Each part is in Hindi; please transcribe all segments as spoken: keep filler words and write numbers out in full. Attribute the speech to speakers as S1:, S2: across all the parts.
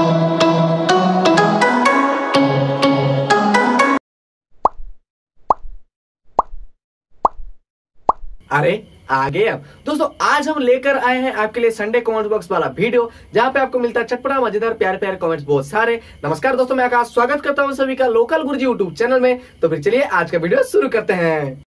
S1: अरे आ गए अब दोस्तों, आज हम लेकर आए हैं आपके लिए संडे कमेंट बॉक्स वाला वीडियो, जहां पे आपको मिलता है चटपटा मजेदार प्यारे प्यारे कमेंट्स बहुत सारे। नमस्कार दोस्तों, मैं आकाश स्वागत करता हूं सभी का लोकल गुरुजी यूट्यूब चैनल में। तो फिर चलिए आज का वीडियो शुरू करते हैं।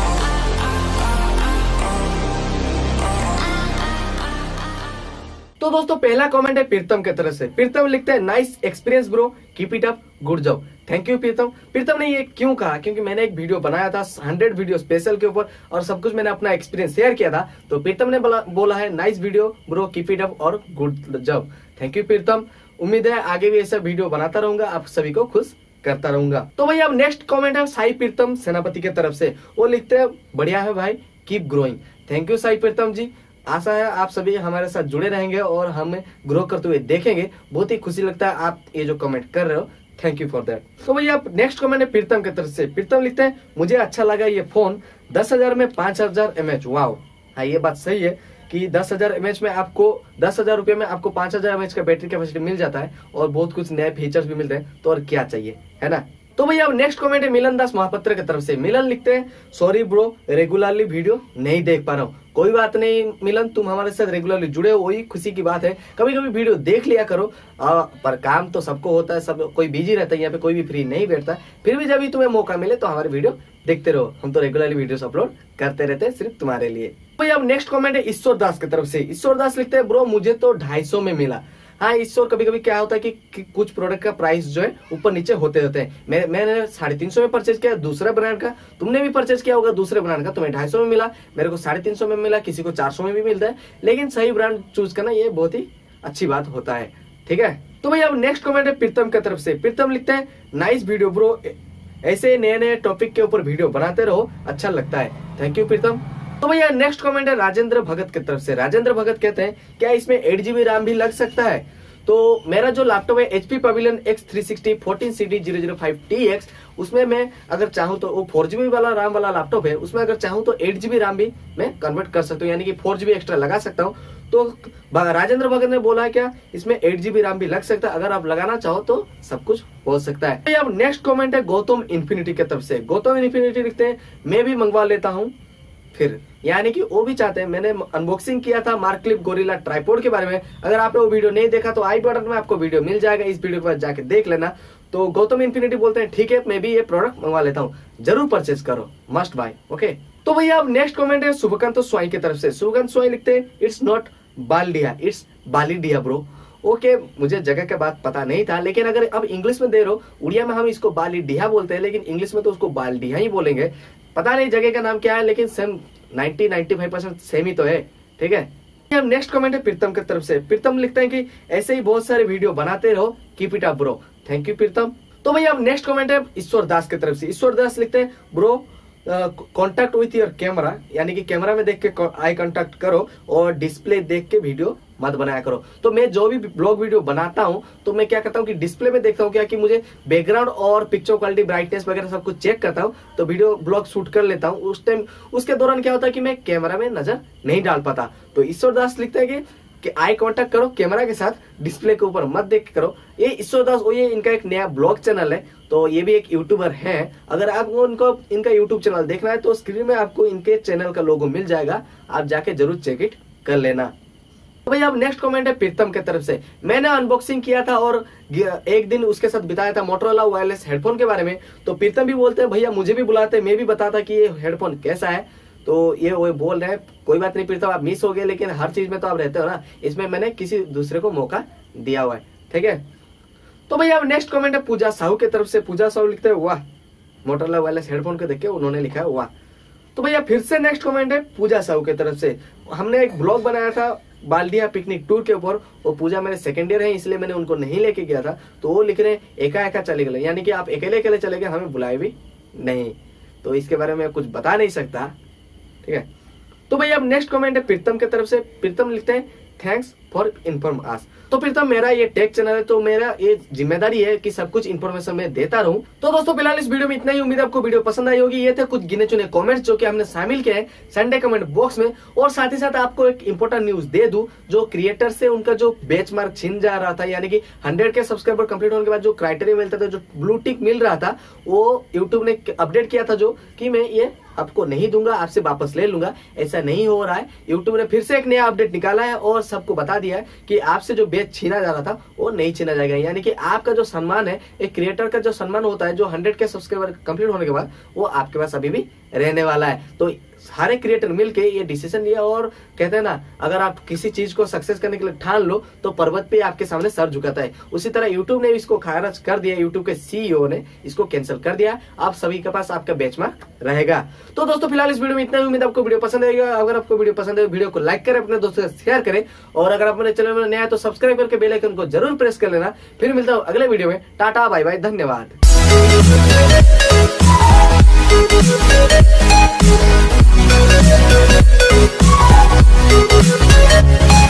S1: तो दोस्तों पहला कमेंट है प्रीतम की तरफ से। प्रीतम लिखते हैं nice experience bro, keep it up, good job. Thank you Pritam. Pritam ने ये क्यों कहा, क्योंकि मैंने एक वीडियो बनाया था हंड्रेड वीडियो स्पेशल के ऊपर और सब कुछ मैंने अपना एक्सपीरियंस शेयर किया था। तो प्रीतम ने बोला, बोला है nice video bro, keep it up और good job. Thank you Pritam. उम्मीद है आगे भी ऐसा वीडियो बनाता रहूंगा, आप सभी को खुश करता रहूंगा। तो भाई अब नेक्स्ट कमेंट है साई प्रीतम सेनापति की तरफ से। वो लिखते हैं बढ़िया है भाई, keep growing. Thank you Sai Pritam ji. आशा है आप सभी हमारे साथ जुड़े रहेंगे और हमें ग्रो करते हुए देखेंगे। बहुत ही खुशी लगता है आप ये जो कमेंट कर रहे हो, थैंक यू फॉर दैट। तो भैया नेक्स्ट कमेंट है प्रीतम की तरफ से। प्रीतम लिखते हैं मुझे अच्छा लगा ये फोन, दस हजार में पांच हजार एम एच। वाओ, हाँ ये बात सही है कि दस हजार एम एच में आपको दस हजार रुपए में आपको पांच हजार एम एच का बैटरी कैपेसिटी मिल जाता है और बहुत कुछ नए फीचर्स भी मिलते हैं। तो और क्या चाहिए, है ना। तो भैया अब नेक्स्ट कमेंट है मिलन दास महापात्र की तरफ से। मिलन लिखते हैं सॉरी ब्रो, रेगुलरली वीडियो नहीं देख पा रहा हूँ। कोई बात नहीं मिलन, तुम हमारे साथ रेगुलरली जुड़े हो, वही खुशी की बात है। कभी कभी वीडियो देख लिया करो, आ, पर काम तो सबको होता है, सब कोई बिजी रहता है, यहाँ पे कोई भी फ्री नहीं बैठता। फिर भी जब भी तुम्हें मौका मिले तो हमारे वीडियो देखते रहो। हम तो रेगुलरली वीडियो अपलोड करते रहते हैं सिर्फ तुम्हारे लिए। भैया अब नेक्स्ट कमेंट है ईश्वर दास की तरफ से। ईश्वर दास लिखते हैं ब्रो मुझे तो ढाई सौ में मिला। हाँ ईश्वर, कभी कभी क्या होता है कि, कि कुछ प्रोडक्ट का प्राइस जो है ऊपर नीचे होते रहते हैं। मैं, मैंने साढ़े तीन सौ में परचेज किया दूसरे ब्रांड का, तुमने भी परचेज किया होगा दूसरे ब्रांड का, तुम्हें ढाई सौ में मिला, मेरे को साढ़े तीन सौ में मिला, किसी को चार सौ में भी मिलता है। लेकिन सही ब्रांड चूज करना ये बहुत ही अच्छी बात होता है, ठीक है। तो भाई अब नेक्स्ट कमेंट है प्रीतम की तरफ से। प्रीतम लिखते हैं नाइस वीडियो ब्रो, ऐसे नए नए टॉपिक के ऊपर वीडियो बनाते रहो, अच्छा लगता है। Thank you Pritam. तो भैया नेक्स्ट कमेंट है राजेंद्र भगत की तरफ से। राजेंद्र भगत कहते हैं क्या इसमें एट जीबी रैम भी लग सकता है। तो मेरा जो लैपटॉप है HP Pavilion X three sixty fourteen C D zero zero five T X, उसमें मैं अगर चाहूँ तो वो फोर जीबी वाला रैम वाला लैपटॉप है, उसमें अगर चाहूँ तो एट जीबी रैम भी मैं कन्वर्ट कर सकता हूँ, यानी कि फोर जीबी एक्स्ट्रा लगा सकता हूँ। तो राजेंद्र भगत ने बोला क्या इसमें एट जीबी रैम भी लग सकता है, अगर आप लगाना चाहो तो सब कुछ हो सकता है। अब नेक्स्ट कमेंट है गौतम इन्फिनिटी की तरफ से। गौतम इन्फिनिटी लिखते हैं मैं भी मंगवा लेता हूँ फिर, यानी कि वो भी चाहते हैं। मैंने अनबॉक्सिंग किया था मार्क क्लिप गोरिल्ला ट्राइपॉड के बारे में, अगर आपने वो वीडियो नहीं देखा तो आई बटन में आपको वीडियो मिल जाएगा, इस वीडियो के बाद जाके देख लेना। तो गौतम इन्फिनिटी बोलते हैं ठीक है मैं भी ये प्रोडक्ट मंगवा लेता हूँ, जरूर परचेज करो, मस्ट बाय। ओके, तो भैया अब नेक्स्ट कमेंट है शुभकांत स्वाई की तरफ से। शुभकांत स्वाई लिखते हैं इट्स नॉट बालडिया, इट्स बालीडिया ब्रो। ओके okay, मुझे जगह के बात पता नहीं था, लेकिन अगर अब इंग्लिश में दे रहे हो, उड़िया में हम इसको बालीडिया बोलते हैं, लेकिन इंग्लिश में तो उसको बालडिया ही बोलेंगे। पता नहीं जगह का नाम क्या है, लेकिन same ninety ninety five percent same ही तो है, ठीक है। अब नेक्स्ट कमेंट है प्रीतम की तरफ से। प्रीतम लिखते हैं कि ऐसे ही बहुत सारे वीडियो बनाते रहो, keep it up bro. Thank you Pritam. तो भैया अब नेक्स्ट कमेंट है ईश्वर दास की तरफ से। ईश्वर दास लिखते हैं bro contact with your camera, यानी कि कैमरा में देख के आई कांटेक्ट करो और डिस्प्ले देख के वीडियो मत बनाया करो। तो मैं जो भी ब्लॉग वीडियो बनाता हूं तो मैं क्या करता हूं कि डिस्प्ले में देखता हूं क्या कि मुझे बैकग्राउंड और पिक्चर क्वालिटी ब्राइटनेस वगैरह सब कुछ चेक करता हूं, तो वीडियो ब्लॉग शूट कर लेता हूं। उस टाइम उसके दौरान क्या होता है कि मैं कैमरा में नजर नहीं डाल पाता। तो ईश्वर दास लिखते हैं कि कि आई कांटेक्ट करो कैमरा के साथ, डिस्प्ले के ऊपर मत देख करो। ये ईश्वर दास वो ये इनका एक नया ब्लॉग चैनल है, तो ये भी एक यूट्यूबर है। अगर आपको इनको इनका यूट्यूब चैनल देखना है तो स्क्रीन में आपको इनके चैनल का लोगो मिल जाएगा, आप जाके जरूर चेक इट कर लेना। तो भैया अब नेक्स्ट कमेंट है प्रीतम की तरफ से। मैंने अनबॉक्सिंग किया था और एक दिन उसके साथ बिताया था मोटोरोला वायरलेस हेडफोन के बारे में। तो प्रीतम भी बोलते हैं भैया मुझे भी बुलाते, मैं भी बताता कि ये हेडफोन कैसा है। तो ये वो बोल रहे हैं कोई बात नहीं प्रीतम, आप मिस हो गए, लेकिन हर चीज में तो आप रहते हो ना, इसमें मैंने किसी दूसरे को मौका दिया हुआ है, ठीक है। तो भैया अब नेक्स्ट कमेंट है पूजा साहू की तरफ से। पूजा साहू लिखते हैं वाह, मोटोरोला वायरलेस हेडफोन को देख के उन्होंने लिखा है वाह। तो भैया फिर से नेक्स्ट कमेंट है पूजा साहू की तरफ से। हमने एक ब्लॉग बनाया था बालडिया पिकनिक टूर के ऊपर, वो पूजा मेरे सेकेंड ईयर है इसलिए मैंने उनको नहीं लेके गया था। तो वो लिख रहे हैं एका एका चले गए, यानी कि आप अकेले अकेले चले गए, हमें बुलाए भी नहीं। तो इसके बारे में कुछ बता नहीं सकता, ठीक है। तो भैया अब नेक्स्ट कमेंट है प्रीतम की तरफ से। प्रीतम लिखते हैं थैंक्स फॉर इन्फॉर्म आस। तो तो प्रीतम मेरा ये टेक चैनल है, तो मेरा ये जिम्मेदारी है कि सब कुछ इन्फॉर्मेशन मैं देता रहूं। तो दोस्तों फिलहाल इस वीडियो में इतना ही। उम्मीद है आपको वीडियो पसंद आई होगी। ये थे कुछ गिने चुने कमेंट्स जो कि हमने शामिल किए हैं संडे कमेंट बॉक्स में। और साथ ही साथ आपको एक इंपॉर्टेंट न्यूज दे दूं, जो क्रिएटर से उनका जो बेंचमार्क छिन जा रहा था, यानी कि हंड्रेड के सब्सक्राइबर कंप्लीट होने के बाद जो क्राइटेरिया मिलता था, जो ब्लू टिक मिल रहा था, वो यूट्यूब ने अपडेट किया था जो कि मैं ये आपको नहीं दूंगा, आपसे वापस ले लूंगा। ऐसा नहीं हो रहा है। यूट्यूब ने फिर से एक नया अपडेट निकाला है और सबको बता दिया है कि आपसे जो बेच छीना जा रहा था वो नहीं छीना जाएगा। यानी कि आपका जो सम्मान है, एक क्रिएटर का जो सम्मान होता है, जो हंड्रेड के सब्सक्राइबर कंप्लीट होने के बाद, वो आपके पास अभी भी रहने वाला है। तो सारे क्रिएटर मिलके ये डिसीजन लिया और कहते हैं ना, अगर आप किसी चीज को सक्सेस करने के लिए ठान लो तो पर्वत पे आपके सामने सर झुकाता है। उसी तरह यूट्यूब ने इसको खारिज कर दिया। यूट्यूब के सीईओ ने इसको कैंसिल कर दिया। आप सभी के पास आपका बेंचमार्क रहेगा। तो दोस्तों फिलहाल इस वीडियो में इतना ही। उम्मीद आपको वीडियो पसंद आएगा। अगर आपको वीडियो पसंद है वीडियो को लाइक करें, अपने दोस्तों से शेयर करें, और अगर आप मेरे चैनल में नया है तो सब्सक्राइब करके बेल आइकन को जरूर प्रेस कर लेना। फिर मिलता हूँ अगले वीडियो में। टाटा बाय बाय, धन्यवाद।
S2: We'll be right back.